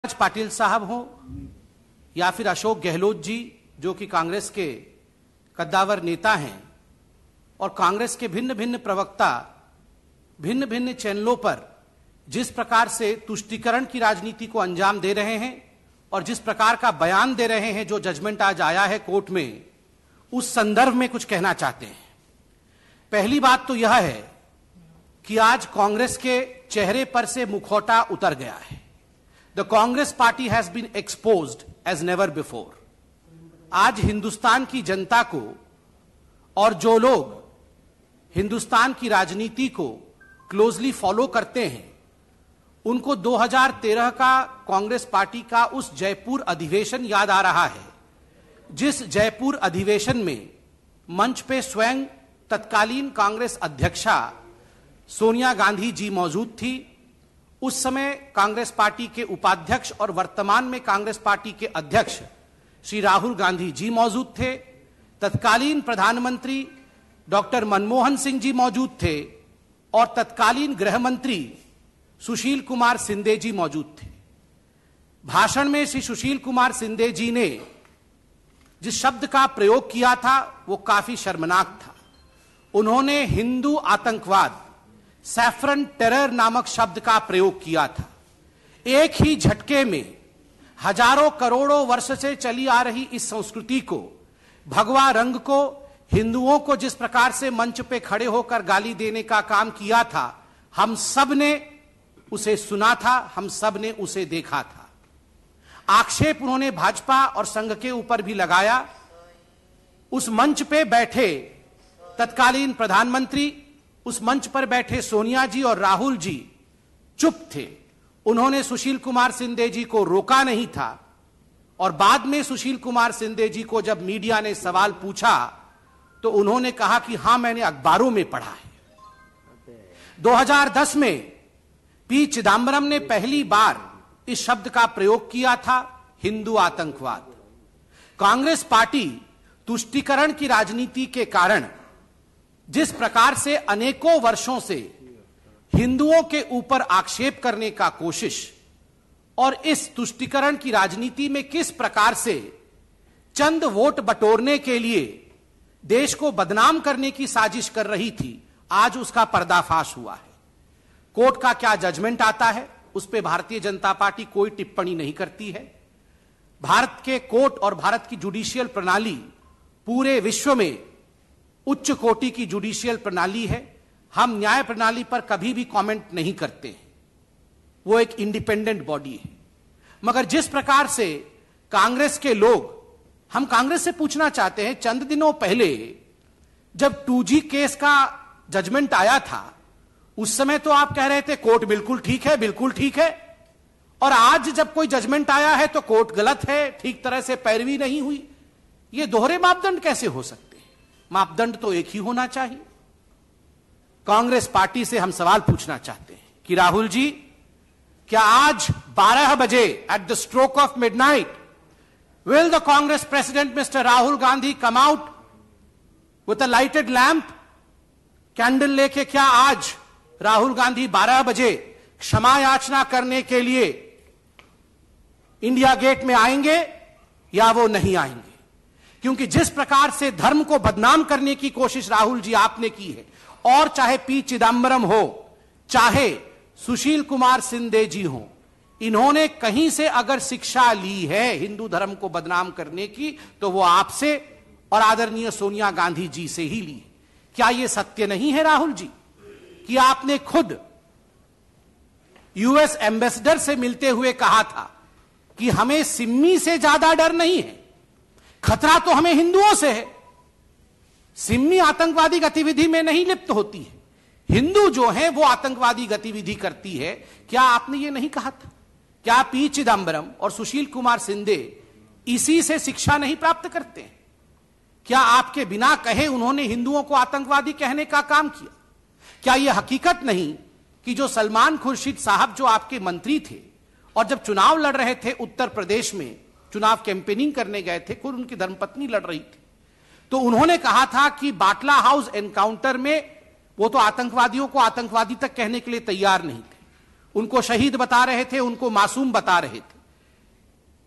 पाटिल साहब हो या फिर अशोक गहलोत जी जो कि कांग्रेस के कद्दावर नेता हैं और कांग्रेस के भिन्न भिन्न प्रवक्ता भिन्न भिन्न चैनलों पर जिस प्रकार से तुष्टीकरण की राजनीति को अंजाम दे रहे हैं और जिस प्रकार का बयान दे रहे हैं, जो जजमेंट आज आया है कोर्ट में, उस संदर्भ में कुछ कहना चाहते हैं। पहली बात तो यह है कि आज कांग्रेस के चेहरे पर से मुखौटा उतर गया है। The Congress party has been exposed as never before. आज हिंदुस्तान की जनता को और जो लोग हिंदुस्तान की राजनीति को क्लोजली फॉलो करते हैं, उनको 2013 का कांग्रेस पार्टी का उस जयपुर अधिवेशन याद आ रहा है, जिस जयपुर अधिवेशन में मंच पे स्वयं तत्कालीन कांग्रेस अध्यक्षा सोनिया गांधी जी मौजूद थी। उस समय कांग्रेस पार्टी के उपाध्यक्ष और वर्तमान में कांग्रेस पार्टी के अध्यक्ष श्री राहुल गांधी जी मौजूद थे। तत्कालीन प्रधानमंत्री डॉक्टर मनमोहन सिंह जी मौजूद थे और तत्कालीन गृह मंत्री सुशील कुमार शिंदे जी मौजूद थे। भाषण में श्री सुशील कुमार शिंदे जी ने जिस शब्द का प्रयोग किया था वो काफी शर्मनाक था। उन्होंने हिंदू आतंकवाद, सैफरन टेरर नामक शब्द का प्रयोग किया था। एक ही झटके में हजारों करोड़ों वर्ष से चली आ रही इस संस्कृति को, भगवा रंग को, हिंदुओं को जिस प्रकार से मंच पे खड़े होकर गाली देने का काम किया था, हम सब ने उसे सुना था, हम सब ने उसे देखा था। आक्षेप उन्होंने भाजपा और संघ के ऊपर भी लगाया। उस मंच पे बैठे तत्कालीन प्रधानमंत्री, उस मंच पर बैठे सोनिया जी और राहुल जी चुप थे। उन्होंने सुशील कुमार शिंदे जी को रोका नहीं था और बाद में सुशील कुमार शिंदे जी को जब मीडिया ने सवाल पूछा तो उन्होंने कहा कि हां, मैंने अखबारों में पढ़ा है। 2010 में पी चिदंबरम ने पहली बार इस शब्द का प्रयोग किया था, हिंदू आतंकवाद। कांग्रेस पार्टी तुष्टीकरण की राजनीति के कारण जिस प्रकार से अनेकों वर्षों से हिंदुओं के ऊपर आक्षेप करने का कोशिश और इस तुष्टीकरण की राजनीति में किस प्रकार से चंद वोट बटोरने के लिए देश को बदनाम करने की साजिश कर रही थी, आज उसका पर्दाफाश हुआ है। कोर्ट का क्या जजमेंट आता है उस पर भारतीय जनता पार्टी कोई टिप्पणी नहीं करती है। भारत के कोर्ट और भारत की जुडिशियल प्रणाली पूरे विश्व में उच्च कोटि की जुडिशियल प्रणाली है। हम न्याय प्रणाली पर कभी भी कमेंट नहीं करते हैं, वो एक इंडिपेंडेंट बॉडी है। मगर जिस प्रकार से कांग्रेस के लोग, हम कांग्रेस से पूछना चाहते हैं, चंद दिनों पहले जब 2G केस का जजमेंट आया था, उस समय तो आप कह रहे थे कोर्ट बिल्कुल ठीक है, बिल्कुल ठीक है, और आज जब कोई जजमेंट आया है तो कोर्ट गलत है, ठीक तरह से पैरवी नहीं हुई। ये दोहरे मापदंड कैसे हो सकते? मापदंड तो एक ही होना चाहिए। कांग्रेस पार्टी से हम सवाल पूछना चाहते हैं कि राहुल जी, क्या आज 12 बजे at the stroke of midnight will the Congress president mister Rahul Gandhi come out with a lighted lamp, candle लेके, क्या आज राहुल गांधी 12 बजे क्षमा याचना करने के लिए इंडिया गेट में आएंगे या वो नहीं आएंगे? क्योंकि जिस प्रकार से धर्म को बदनाम करने की कोशिश राहुल जी आपने की है, और चाहे पी चिदंबरम हो, चाहे सुशील कुमार शिंदे जी हो, इन्होंने कहीं से अगर शिक्षा ली है हिंदू धर्म को बदनाम करने की, तो वो आपसे और आदरणीय सोनिया गांधी जी से ही ली है। क्या यह सत्य नहीं है राहुल जी कि आपने खुद यूएस एम्बेसडर से मिलते हुए कहा था कि हमें सिम्मी से ज्यादा डर नहीं है, खतरा तो हमें हिंदुओं से है। सिम्मी आतंकवादी गतिविधि में नहीं लिप्त होती है, हिंदू जो है वो आतंकवादी गतिविधि करती है। क्या आपने ये नहीं कहा था? क्या पी चिदंबरम और सुशील कुमार शिंदे इसी से शिक्षा नहीं प्राप्त करते हैं? क्या आपके बिना कहे उन्होंने हिंदुओं को आतंकवादी कहने का काम किया? क्या यह हकीकत नहीं कि जो सलमान खुर्शीद साहब जो आपके मंत्री थे और जब चुनाव लड़ रहे थे उत्तर प्रदेश में, चुनाव कैंपेनिंग करने गए थे, खुद उनकी धर्मपत्नी लड़ रही थी, तो उन्होंने कहा था कि बाटला हाउस एनकाउंटर में वो तो आतंकवादियों को आतंकवादी तक कहने के लिए तैयार नहीं थे, उनको शहीद बता रहे थे, उनको मासूम बता रहे थे।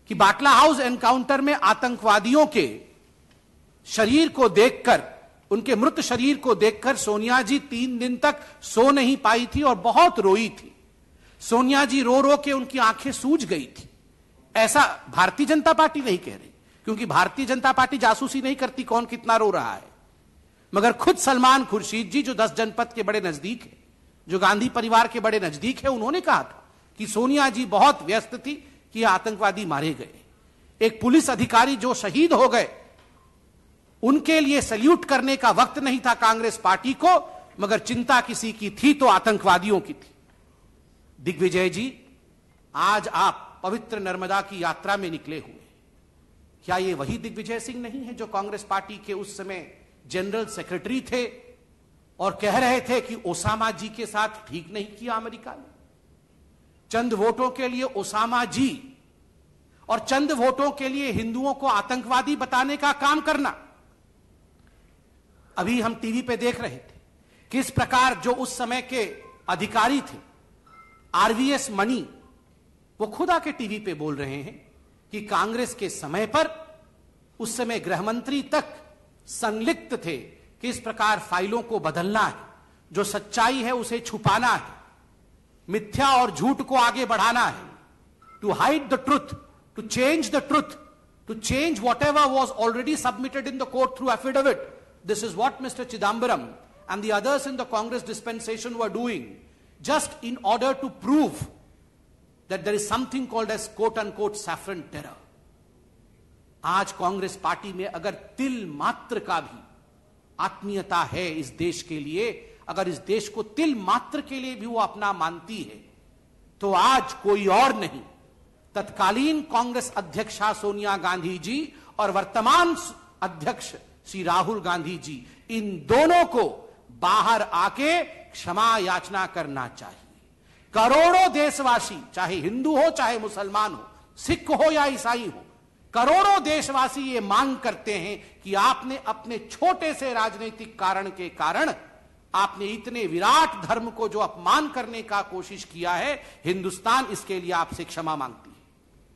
कि बाटला हाउस एनकाउंटर में आतंकवादियों के शरीर को देखकर, उनके मृत शरीर को देखकर सोनिया जी 3 दिन तक सो नहीं पाई थी और बहुत रोई थी। सोनिया जी रो रो के उनकी आंखें सूज गई थी। ऐसा भारतीय जनता पार्टी नहीं कह रही, क्योंकि भारतीय जनता पार्टी जासूसी नहीं करती कौन कितना रो रहा है, मगर खुद सलमान खुर्शीद जी, जो 10 जनपद के बड़े नजदीक है, जो गांधी परिवार के बड़े नजदीक है, उन्होंने कहा था कि सोनिया जी बहुत व्यस्त थी कि आतंकवादी मारे गए। एक पुलिस अधिकारी जो शहीद हो गए, उनके लिए सल्यूट करने का वक्त नहीं था कांग्रेस पार्टी को, मगर चिंता किसी की थी तो आतंकवादियों की थी। दिग्विजय जी, आज आप पवित्र नर्मदा की यात्रा में निकले हुए, क्या ये वही दिग्विजय सिंह नहीं है जो कांग्रेस पार्टी के उस समय जनरल सेक्रेटरी थे और कह रहे थे कि ओसामा जी के साथ ठीक नहीं किया अमेरिका ने? चंद वोटों के लिए ओसामा जी और चंद वोटों के लिए हिंदुओं को आतंकवादी बताने का काम करना। अभी हम टीवी पे देख रहे थे किस प्रकार जो उस समय के अधिकारी थे, आरवीएस मणि, वो खुद आके टीवी पे बोल रहे हैं कि कांग्रेस के समय पर उस समय गृहमंत्री तक संलिप्त थे कि इस प्रकार फाइलों को बदलना है, जो सच्चाई है उसे छुपाना है, मिथ्या और झूठ को आगे बढ़ाना है, to hide the truth, to change the truth, to change whatever was already submitted in the court through affidavit. This is what Mr. Chidambaram and the others in the Congress dispensation were doing, just in order to prove that there is something called as quote unquote saffron terror. आज Congress party में अगर तिल मात्र का भी आत्मीयता है इस देश के लिए, अगर इस देश को तिल मात्र के लिए भी वो अपना मानती है, तो आज कोई और नहीं, तत्कालीन कांग्रेस अध्यक्षा सोनिया गांधी जी और वर्तमान अध्यक्ष श्री राहुल गांधी जी, इन दोनों को बाहर आके क्षमा याचना करना चाहिए। करोड़ों देशवासी, चाहे हिंदू हो चाहे मुसलमान हो, सिख हो या ईसाई हो, करोड़ों देशवासी ये मांग करते हैं कि आपने अपने छोटे से राजनीतिक कारण के कारण आपने इतने विराट धर्म को जो अपमान करने का कोशिश किया है, हिंदुस्तान इसके लिए आपसे क्षमा मांगती है।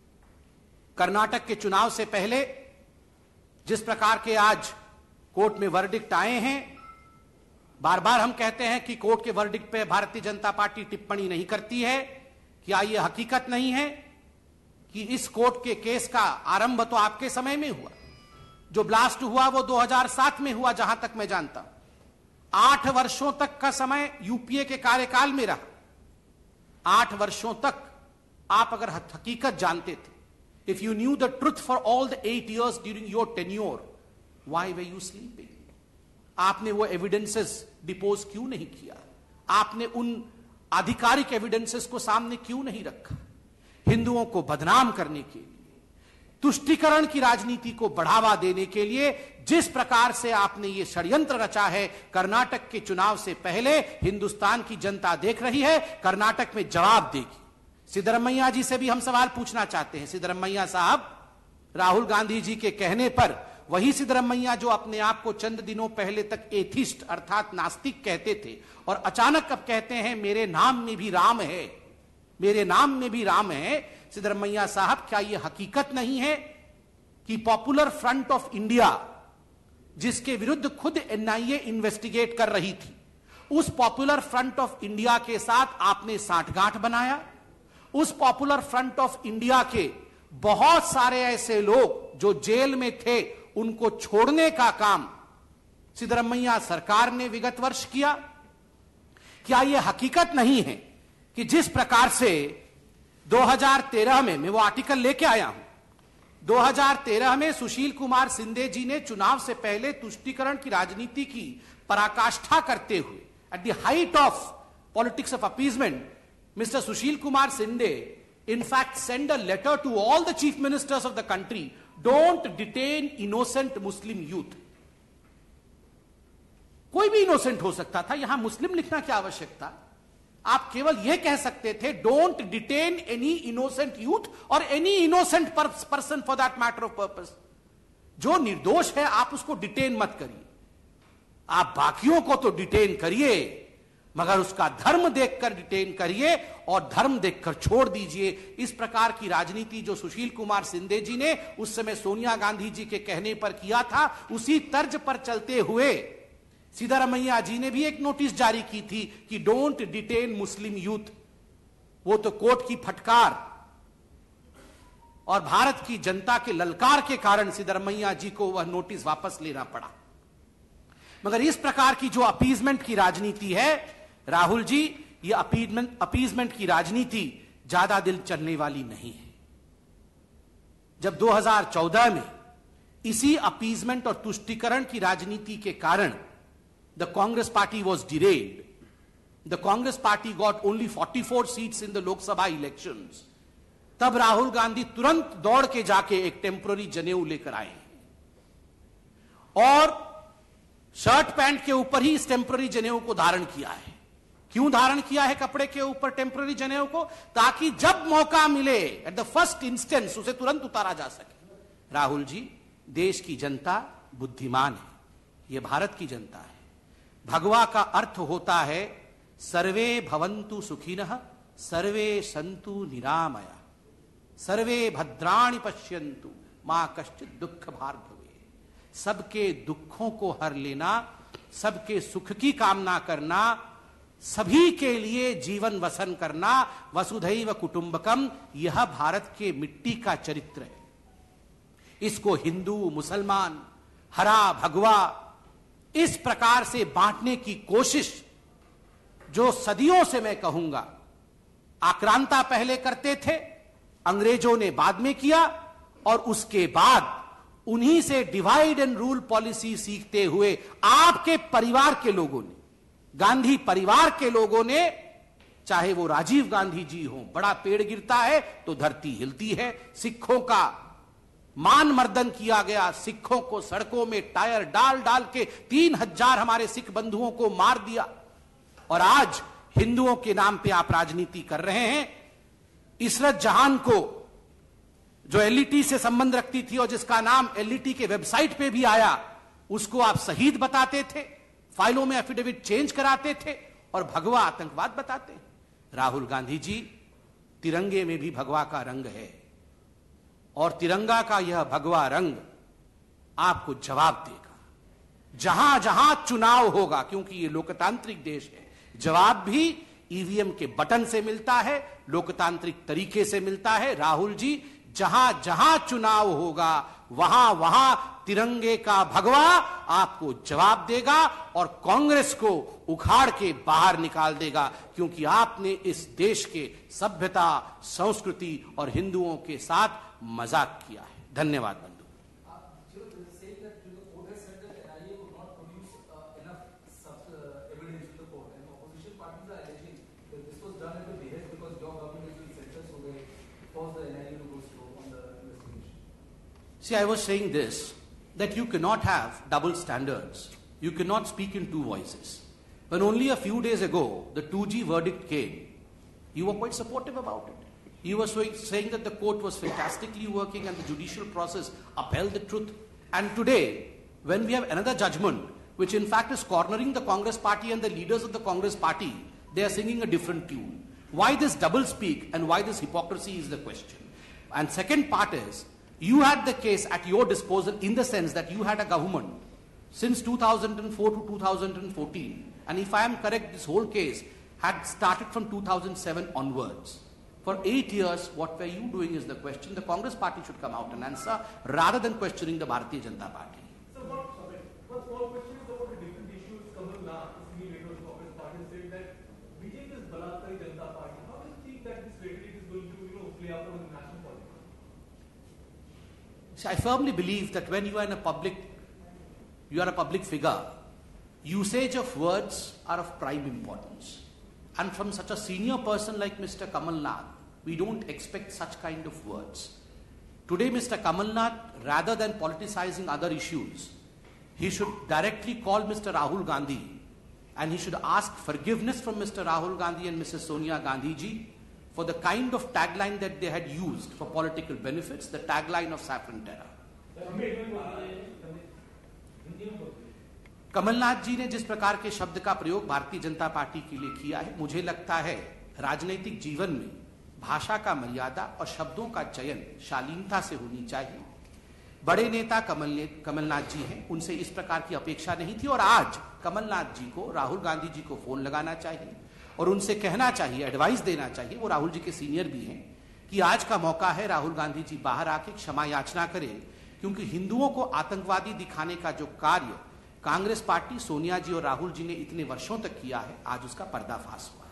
कर्नाटक के चुनाव से पहले जिस प्रकार के आज कोर्ट में वर्डिक्ट आए हैं, बार बार हम कहते हैं कि कोर्ट के वर्डिक्ट पे भारतीय जनता पार्टी टिप्पणी नहीं करती है। क्या यह हकीकत नहीं है कि इस कोर्ट के केस का आरंभ तो आपके समय में हुआ, जो ब्लास्ट हुआ वो 2007 में हुआ जहां तक मैं जानता हूं। 8 वर्षों तक का समय यूपीए के कार्यकाल में रहा। 8 वर्षों तक आप अगर हकीकत जानते थे, if you knew the truth for all the 8 years during your tenure, why were you sleeping? आपने वो एविडेंसेस डिपोज क्यों नहीं किया? आपने उन आधिकारिक एविडेंसेस को सामने क्यों नहीं रखा? हिंदुओं को बदनाम करने के लिए, तुष्टीकरण की राजनीति को बढ़ावा देने के लिए जिस प्रकार से आपने ये षड्यंत्र रचा है, कर्नाटक के चुनाव से पहले हिंदुस्तान की जनता देख रही है, कर्नाटक में जवाब देगी। सिद्धरमैया जी से भी हम सवाल पूछना चाहते हैं। सिद्धरमैया साहब, राहुल गांधी जी के कहने पर वही सिद्धरमैया जो अपने आप को चंद दिनों पहले तक एथिस्ट अर्थात नास्तिक कहते थे और अचानक अब कहते हैं मेरे नाम में भी राम है, मेरे नाम में भी राम है। सिद्धरमैया साहब, क्या यह हकीकत नहीं है कि पॉपुलर फ्रंट ऑफ इंडिया, जिसके विरुद्ध खुद एनआईए इन्वेस्टिगेट कर रही थी, उस पॉपुलर फ्रंट ऑफ इंडिया के साथ आपने साठगांठ बनाया? उस पॉपुलर फ्रंट ऑफ इंडिया के बहुत सारे ऐसे लोग जो जेल में थे, उनको छोड़ने का काम सिद्धरमैया सरकार ने विगत वर्ष किया। क्या यह हकीकत नहीं है कि जिस प्रकार से 2013 में, मैं वो आर्टिकल लेके आया हूं, 2013 में सुशील कुमार शिंदे जी ने चुनाव से पहले तुष्टीकरण की राजनीति की पराकाष्ठा करते हुए, at the height of politics of appeasement, Mr. Sushil Kumar Shinde in fact sent a letter to all the chief ministers of the country, don't detain innocent Muslim youth. कोई भी इनोसेंट हो सकता था, यहां मुस्लिम लिखना क्या आवश्यक था? आप केवल यह कह सकते थे don't detain any innocent youth और any innocent person for that matter of purpose. जो निर्दोष है आप उसको डिटेन मत करिए, आप बाकियों को तो डिटेन करिए। मगर उसका धर्म देखकर डिटेन करिए और धर्म देखकर छोड़ दीजिए। इस प्रकार की राजनीति जो सुशील कुमार शिंदे जी ने उस समय सोनिया गांधी जी के कहने पर किया था, उसी तर्ज पर चलते हुए सिद्धारमैया जी ने भी एक नोटिस जारी की थी कि डोंट डिटेन मुस्लिम यूथ। वो तो कोर्ट की फटकार और भारत की जनता के ललकार के कारण सिद्धारमैया जी को वह नोटिस वापस लेना पड़ा। मगर इस प्रकार की जो अपीजमेंट की राजनीति है राहुल जी, ये अपीजमेंट की राजनीति ज्यादा दिल चलने वाली नहीं है। जब 2014 में इसी अपीजमेंट और तुष्टीकरण की राजनीति के कारण the Congress party was derailed, the Congress party got only 44 seats in the Lok Sabha elections, तब राहुल गांधी तुरंत दौड़ के जाके एक टेम्पररी जनेऊ लेकर आए और शर्ट पैंट के ऊपर ही इस टेम्पररी जनेऊ को धारण किया है। क्यों धारण किया है कपड़े के ऊपर टेम्पररी जनेऊ को? ताकि जब मौका मिले एट द फर्स्ट इंस्टेंस उसे तुरंत उतारा जा सके। राहुल जी, देश की जनता बुद्धिमान है, यह भारत की जनता है। भगवा का अर्थ होता है सर्वे भवन्तु सुखिनः सर्वे सन्तु निरामया सर्वे भद्राणि पश्यन्तु मां कश्चित् दुःख भाग् भवेत्। सबके दुखों को हर लेना, सबके सुख की कामना करना, सभी के लिए जीवन वसन करना, वसुधैव कुटुंबकम, यह भारत के मिट्टी का चरित्र है। इसको हिंदू मुसलमान हरा भगवा इस प्रकार से बांटने की कोशिश जो सदियों से मैं कहूंगा आक्रांता पहले करते थे, अंग्रेजों ने बाद में किया और उसके बाद उन्हीं से डिवाइड एंड रूल पॉलिसी सीखते हुए आपके परिवार के लोगों ने, गांधी परिवार के लोगों ने, चाहे वो राजीव गांधी जी हो, बड़ा पेड़ गिरता है तो धरती हिलती है, सिखों का मान मर्दन किया गया, सिखों को सड़कों में टायर डाल डाल के 3000 हमारे सिख बंधुओं को मार दिया और आज हिंदुओं के नाम पे आप राजनीति कर रहे हैं। इशरत जहां को जो एलईटी से संबंध रखती थी और जिसका नाम एलईटी के वेबसाइट पे भी आया, उसको आप शहीद बताते थे, फाइलों में एफिडेविट चेंज कराते थे और भगवा आतंकवाद बताते हैं। राहुल गांधी जी, तिरंगे में भी भगवा का रंग है और तिरंगा का यह भगवा रंग आपको जवाब देगा जहां जहां चुनाव होगा, क्योंकि यह लोकतांत्रिक देश है। जवाब भी ईवीएम के बटन से मिलता है, लोकतांत्रिक तरीके से मिलता है। राहुल जी, जहां जहां चुनाव होगा वहां वहां तिरंगे का भगवा आपको जवाब देगा और कांग्रेस को उखाड़ के बाहर निकाल देगा, क्योंकि आपने इस देश के सभ्यता, संस्कृति और हिंदुओं के साथ मजाक किया है। धन्यवाद बंधु। See, I was saying this, that you cannot have double standards. You cannot speak in two voices. When only a few days ago, the 2G verdict came, you were quite supportive about it. You were saying that the court was fantastically working and the judicial process upheld the truth. And today, when we have another judgment, which in fact is cornering the Congress party and the leaders of the Congress party, they are singing a different tune. Why this double speak and why this hypocrisy is the question. And second part is, you had the case at your disposal in the sense that you had a government since 2004 to 2014. And if I am correct, this whole case had started from 2007 onwards. For 8 years, what were you doing is the question. The Congress party should come out and answer rather than questioning the Bharatiya Janata Party. So what question is about the different issues. Kamal Nath, the senior leader of the Congress party, said that BJP is Balatkari Janata Party. How do you think that this rhetoric is going to play out in the national politics? I firmly believe that when you are a public figure, usage of words are of prime importance. And from such a senior person like Mr. Kamal Nath, we don't expect such kind of words. Today, Mr. Kamal Nath, rather than politicizing other issues, he should directly call Mr. Rahul Gandhi and he should ask forgiveness from Mr. Rahul Gandhi and Mrs. Sonia Gandhi ji for the kind of tagline that they had used for political benefits, the tagline of saffron terror. Kamal Nath जी ने जिस प्रकार के शब्द का प्रयोग Bharatiya Janata party के लिए किया है, मुझे लगता है राजनीतिक जीवन में भाषा का मर्यादा और शब्दों का चयन शालीनता से होनी चाहिए। बड़े नेता कमलनाथ जी हैं, उनसे इस प्रकार की अपेक्षा नहीं थी और आज कमलनाथ जी को राहुल गांधी जी को फोन लगाना चाहिए और उनसे कहना चाहिए, एडवाइस देना चाहिए, वो राहुल जी के सीनियर भी हैं, कि आज का मौका है राहुल गांधी जी बाहर आके क्षमा याचना करें, क्योंकि हिंदुओं को आतंकवादी दिखाने का जो कार्य कांग्रेस पार्टी, सोनिया जी और राहुल जी ने इतने वर्षों तक किया है, आज उसका पर्दाफाश हुआ है।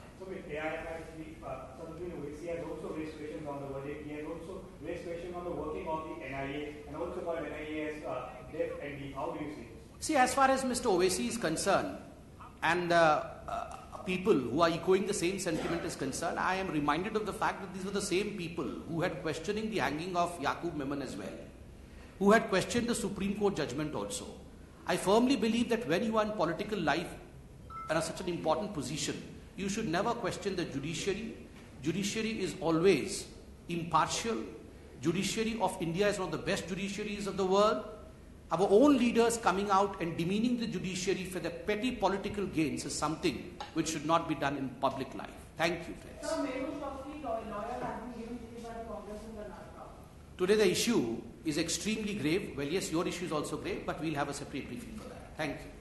See, as far as Mr. Owaisi is concerned, and people who are echoing the same sentiment is concerned, I am reminded of the fact that these were the same people who had questioning the hanging of Yaqub Memon as well, who had questioned the Supreme Court judgment also. I firmly believe that when you are in political life and are such an important position, you should never question the judiciary. Judiciary is always impartial. Judiciary of India is one of the best judiciaries of the world. Our own leaders coming out and demeaning the judiciary for their petty political gains is something which should not be done in public life. Thank you, friends. Sir, Mehul Choksey, lawyer has been given ticket by the Congress in Karnataka. Today the issue is extremely grave. Well, yes, your issue is also grave, but we'll have a separate briefing for that. Thank you.